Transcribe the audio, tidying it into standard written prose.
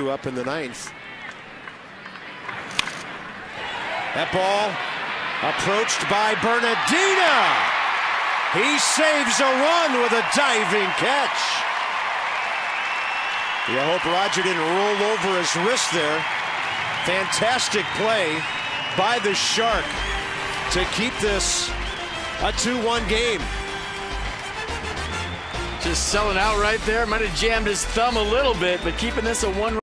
Up in the ninth. That ball approached by Bernadina. He saves a run with a diving catch. I hope Roger didn't roll over his wrist there. Fantastic play by the Shark to keep this a 2-1 game. Just selling out right there. Might have jammed his thumb a little bit, but keeping this a 1-run.